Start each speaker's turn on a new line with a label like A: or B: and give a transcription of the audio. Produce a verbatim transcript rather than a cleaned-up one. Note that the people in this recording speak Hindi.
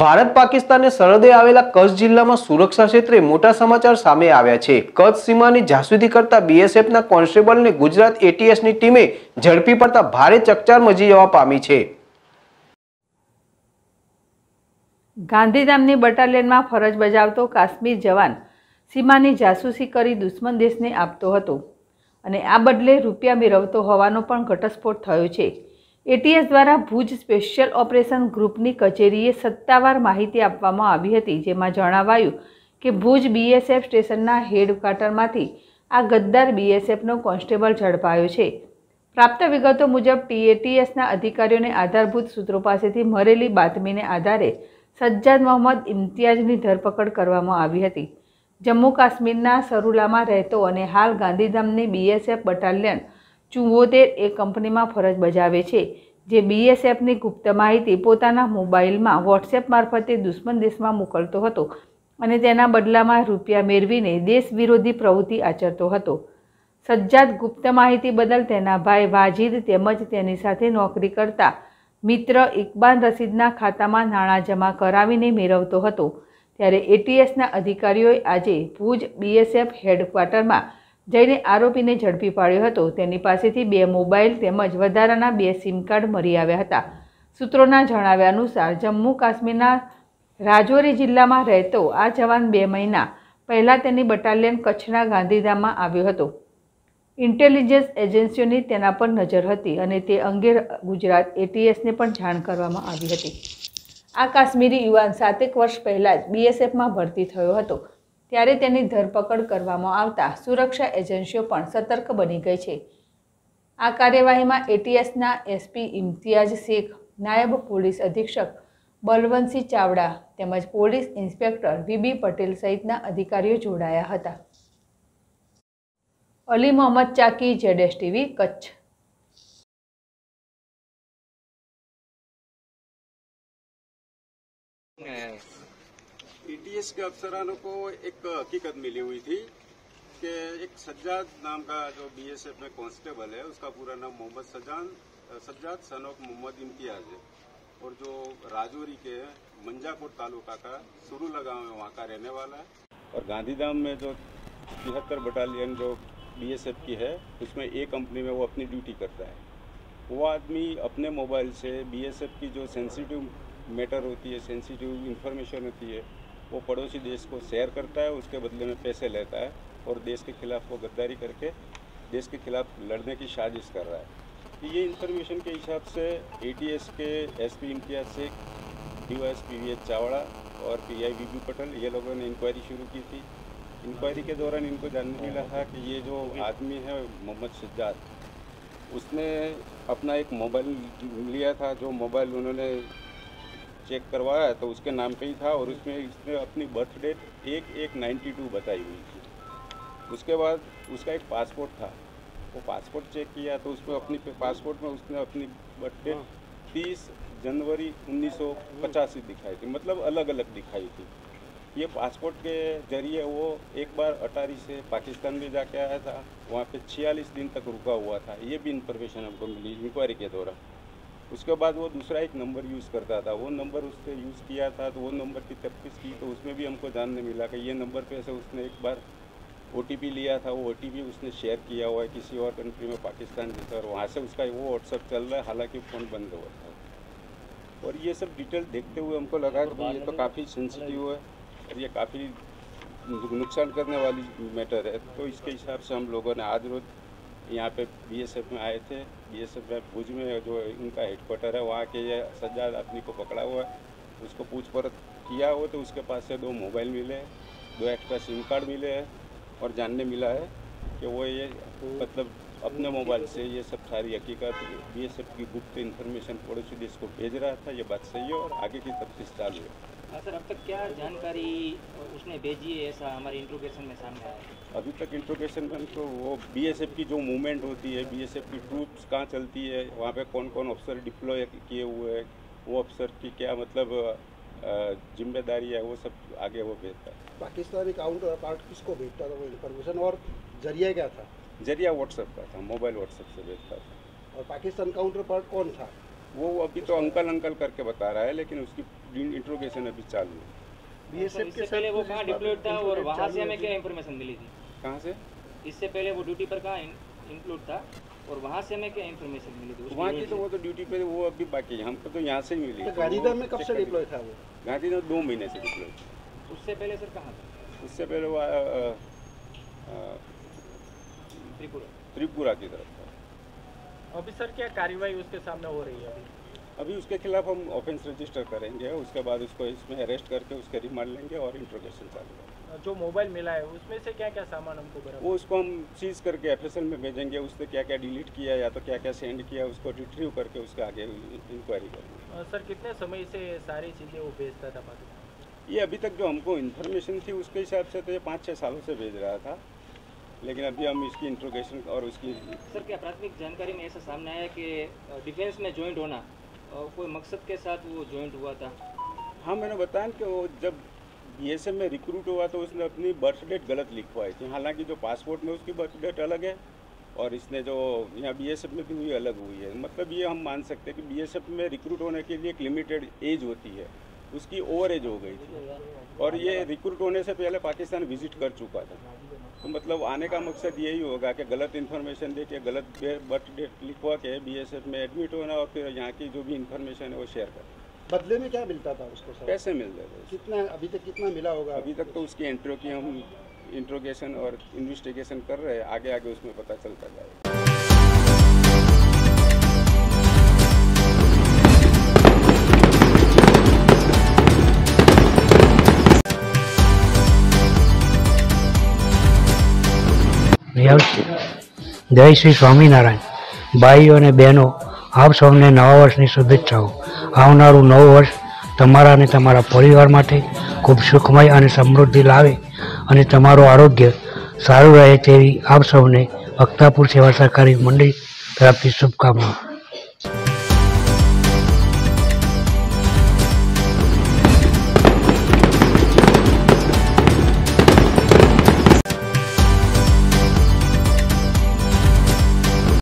A: ભારત પાકિસ્તાનને સરહદે આવેલા કચ્છ જિલ્લામાં સુરક્ષા ક્ષેત્રે મોટા સમાચાર સામે આવ્યા છે। કચ્છ સીમાની જાસૂસી કરતા બીએસએફના કોન્સ્ટેબલને ગુજરાત એટીએસની ટીમે ઝડપી પડતા ભારે ચકચાર મચી જવા પામી છે।
B: ગાંધીધામની બટાલિયનમાં ફરજ બજાવતો કાશ્મીર જવાન સીમાની જાસૂસી કરી દુશ્મન દેશને આપતો હતો અને આ બદલે રૂપિયા મેળવતો હોવાનો પણ ઘટસ્ફોટ થયો છે। એટીએસ દ્વારા ભુજ સ્પેશિયલ ઓપરેશન ગ્રુપની કચેરીએ સત્તાવાર માહિતી આપવામાં આવી હતી, જેમાં જણાવાયું કે ભુજ બીએસએફ સ્ટેશનના હેડક્વાર્ટરમાંથી આ ગદ્દાર બીએસએફનો કોન્સ્ટેબલ ઝડપાયો છે। પ્રાપ્ત વિગતો મુજબ ટીએટીએસના અધિકારીઓને આધારભૂત સૂત્રો પાસેથી મળેલી બાતમીને આધારે સજ્જાદ મોહમ્મદ ઇમ્તિયાઝની ધરપકડ કરવામાં આવી હતી। જમ્મુ કાશ્મીરના સરુલામાં રહેતો અને હાલ ગાંધીધામની બીએસએફ બટાલિયન ચુંવોતેર એ કંપનીમાં ફરજ બજાવે છે, જે બીએસએફની ગુપ્ત માહિતી પોતાના મોબાઈલમાં વોટ્સએપ મારફતે દુશ્મન દેશમાં મોકલતો હતો અને તેના બદલામાં રૂપિયા મેળવીને દેશ વિરોધી પ્રવૃત્તિ આચરતો હતો। સજ્જાદ ગુપ્ત માહિતી બદલ તેના ભાઈ વાજીદ તેમજ તેની સાથે નોકરી કરતા મિત્ર ઇકબાલ રશીદના ખાતામાં નાણાં જમા કરાવીને મેળવતો હતો। ત્યારે એટીએસના અધિકારીઓએ આજે ભુજ બીએસએફ હેડક્વાર્ટરમાં જઈને આરોપીને ઝડપી પાડ્યો હતો। તેની પાસેથી બે મોબાઈલ તેમજ વધારાના બે સિમ કાર્ડ મળી આવ્યા હતા। સૂત્રોના જણાવ્યા અનુસાર જમ્મુ કાશ્મીરના રાજૌરી જિલ્લામાં રહેતો આ જવાન બે મહિના પહેલાં તેની બટાલિયન કચ્છના ગાંધીધામમાં આવ્યો હતો। ઇન્ટેલિજન્સ એજન્સીઓની તેના પર નજર હતી અને તે અંગે ગુજરાત એટીએસને પણ જાણ કરવામાં આવી હતી। આ કાશ્મીરી યુવાન સાતેક વર્ષ પહેલાં જ બીએસએફમાં ભરતી થયો હતો, ત્યારે તેની ધરપકડ કરવામાં આવતા સુરક્ષા એજન્સીઓ પણ સતર્ક બની ગઈ છે। આ કાર્યવાહીમાં એટીએસના એસપી ઇમ્તિયાઝ શેખ, નાયબ પોલીસ અધિક્ષક બલવંતસિંહ ચાવડા તેમજ પોલીસ ઇન્સ્પેક્ટર વીબી પટેલ સહિતના અધિકારીઓ જોડાયા હતા। અલી મોહમ્મદ ચાકી, જેડેશ ટીવી, કચ્છ।
C: एटीएस के अफसरानों को एक हकीकत मिली हुई थी कि एक सज्जाद नाम का जो बीएसएफ में कांस्टेबल है, उसका पूरा नाम मोहम्मद सजान सज्जाद सन ऑफ मोहम्मद इम्तियाज है और जो राजौरी के मंजाकोट तालुका का सुरुला गांव है, वहाँ का रहने वाला है। और गांधीधाम में जो तिहत्तर बटालियन जो बीएसएफ की है, उसमें एक कंपनी में वो अपनी ड्यूटी करता है। वो आदमी अपने मोबाइल से बीएसएफ की जो सेंसिटिव मैटर होती है, सेंसिटिव इंफॉर्मेशन होती है, वो पड़ोसी देश को शेयर करता है, उसके बदले में पैसे लेता है और देश के खिलाफ वो गद्दारी करके देश के खिलाफ लड़ने की साजिश कर रहा है। ये इंफॉर्मेशन के हिसाब से एटीएस के SP Imtiyaz Shaikh, DYSP V H Chavda और पीआई वीबी पटेल, ये लोगों ने इंक्वायरी शुरू की थी। इंक्वायरी के दौरान इनको जानने मिला था कि ये जो आदमी है मोहम्मद सज्जाद, उसने अपना एक मोबाइल लिया था, जो मोबाइल उन्होंने चेक करवाया तो उसके नाम पे ही था और उसमें इसने अपनी बर्थ डेट एक एक नाइन्टी टू बताई हुई थी। उसके बाद उसका एक पासपोर्ट था, वो पासपोर्ट चेक किया तो उसमें अपनी पासपोर्ट में उसने अपनी बर्थ डेट तीस जनवरी उन्नीस सौ पचासी दिखाई थी, मतलब अलग अलग दिखाई थी। ये पासपोर्ट के जरिए वो एक बार अटारी से पाकिस्तान भी जाके आया था, वहाँ पे छियालीस दिन तक रुका हुआ था। ये भी इंफॉर्मेशन हमको मिली इंक्वायरी के दौरान। उसके बाद वो दूसरा एक नंबर यूज़ करता था, वो नंबर उसने यूज़ किया था तो वो नंबर की तफ्तीश की तो उसमें भी हमको जानने मिला कि ये नंबर पे से उसने एक बार ओटीपी लिया था, वो ओटीपी उसने शेयर किया हुआ है किसी और कंट्री में, पाकिस्तान जैसा, और वहाँ से उसका वो व्हाट्सअप चल रहा है, हालांकि फ़ोन बंद हुआ था। और ये सब डिटेल देखते हुए हमको लगा कि ये तो काफ़ी सेंसिटिव है और ये काफ़ी नुकसान करने वाली मैटर है। तो इसके हिसाब से हम लोगों ने आज रोज़ यहाँ पे बीएसएफ में आए थे। बीएसएफ में भुज में जो इनका हेडक्वार्टर है, वहाँ के ये सज्जाद आदमी को पकड़ा हुआ है, उसको पूछपरछ किया हो तो उसके पास से दो मोबाइल मिले, दो एक्स्ट्रा सिम कार्ड मिले हैं और जानने मिला है कि वो ये मतलब अपने मोबाइल से ये सब सारी हकीकत बीएसएफ की गुप्त इन्फॉर्मेशन पड़ोसी देश को भेज रहा था। ये बात सही है और आगे की तफ्तीश चालू है।
D: सर, अब तक क्या जानकारी उसने भेजी है, ऐसा हमारे इंट्रोगेशन में सामने आया?
C: अभी तक इंट्रोगेशन में तो वो बीएसएफ की जो मूवमेंट होती है, बीएसएफ की ट्रूप्स कहाँ चलती है, वहाँ पे कौन कौन अफसर डिप्लॉय किए हुए हैं, वो अफसर की क्या मतलब जिम्मेदारी है, वो सब आगे वो भेजता है।
E: पाकिस्तानी काउंटर पार्ट किसको भेजता था वो इन्फॉर्मेशन, और जरिया क्या था?
C: जरिया व्हाट्सएप का था, मोबाइल व्हाट्सएप से भेजता था।
E: और पाकिस्तान काउंटर पार्ट कौन था?
C: वो अभी तो अंकल अंकल करके बता रहा है, लेकिन उसकी इंट्रोगेशन अभी चालू है।
E: बीएसएफ
D: इससे पहले वो कहाँ डिप्लॉयड था और वहाँ से हमें क्या इन्फॉर्मेशन मिली थी?
C: कहाँ से?
D: इससे पहले वो ड्यूटी पर कहाँ इंक्लूड था और वहाँ से हमें क्या इन्फॉर्मेशन मिली थी?
C: वहाँ की तो वो तो ड्यूटी पे वो अभी बाकी है, हमको तो यहाँ से ही मिली।
E: तो गांधीधाम में कब से डिप्लॉय था वो?
C: गांधीधाम दो महीने से डिप्लॉय।
D: उससे पहले सर कहाँ था?
C: उससे पहले वो आया, अ, अ,
D: त्रिपुरा।
C: त्रिपुरा की तरफ था।
F: अभी सर क्या कार्रवाई उसके सामने हो रही है अभी?
C: अभी उसके खिलाफ हम ऑफेंस रजिस्टर करेंगे, उसके बाद उसको इसमें अरेस्ट करके उसके रिमांड लेंगे और इंट्रोगेशन चालू है।
F: जो मोबाइल मिला है उसमें से क्या क्या सामान हमको बरामद?
C: वो उसको हम सीज करके एफएसएल में भेजेंगे, उससे क्या क्या डिलीट किया या तो क्या क्या सेंड किया उसको रिट्रीव करके उसके आगे इंक्वायरी करेंगे।
F: अ, सर कितने समय से सारी चीज़ें वो भेजता था पाकिस्तान?
C: ये अभी तक जो हमको इन्फॉर्मेशन थी उसके हिसाब से तो ये पाँच छः सालों से भेज रहा था, लेकिन अभी हम इसकी इंट्रोगेशन और उसकी।
D: सर क्या प्राथमिक जानकारी में ऐसा सामने आया कि डिफेंस में ज्वाइंट होना और कोई मकसद के साथ वो ज्वाइंट हुआ था?
C: हाँ, मैंने बताया कि वो जब बीएसएफ में रिक्रूट हुआ तो उसने अपनी बर्थ डेट गलत लिखवाई थी। हालांकि जो पासपोर्ट में उसकी बर्थ डेट अलग है और इसने जो यहाँ बीएसएफ में भी हुई अलग हुई है। मतलब ये हम मान सकते हैं कि बीएसएफ में रिक्रूट होने के लिए एक लिमिटेड एज होती है, उसकी ओवर एज हो गई थी और ये रिक्रूट होने से पहले पाकिस्तान विजिट कर चुका था। तो मतलब आने का मकसद यही होगा कि गलत इन्फॉर्मेशन दे के गलत बर्थ डेट लिखवा के बीएसएफ में एडमिट होना और फिर यहाँ की जो भी इन्फॉर्मेशन है वो शेयर करना।
E: बदले में क्या मिलता था उसको सर?
C: पैसे मिल रहे थे।
E: कितना अभी तक कितना मिला होगा?
C: अभी तक तो उसकी एंट्री की हम इंट्रोगेशन और इन्वेस्टिगेशन कर रहे हैं, आगे आगे उसमें पता चलता जाएगा।
G: જય શ્રી સ્વામિનારાયણ। ભાઈઓ અને બહેનો, આપ સૌને નવા વર્ષની શુભેચ્છાઓ। આવનારું નવું વર્ષ તમારા અને તમારા પરિવાર માટે ખૂબ સુખમય અને સમૃદ્ધિ લાવે અને તમારું આરોગ્ય સારું રહે તેવી આપ સૌને વક્તાપુર સેવા સહકારી મંડળી તરફથી શુભકામનાઓ।